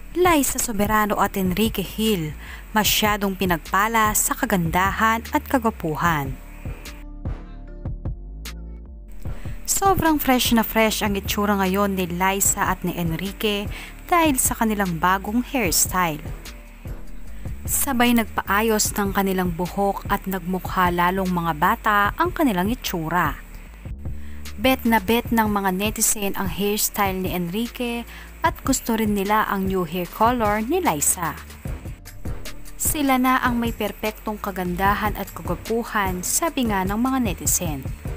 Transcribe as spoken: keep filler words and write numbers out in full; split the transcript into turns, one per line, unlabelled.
Liza Soberano at Enrique Gil, masyadong pinagpala sa kagandahan at kagwapuhan. Sobrang fresh na fresh ang itsura ngayon ni Liza at ni Enrique dahil sa kanilang bagong hairstyle. Sabay nagpaayos ng kanilang buhok at nagmukha lalong mga bata ang kanilang itsura. Bet na bet ng mga netizen ang hairstyle ni Enrique at gusto rin nila ang new hair color ni Liza. Sila na ang may perpektong kagandahan at kagwapuhan, sabi nga ng mga netizen.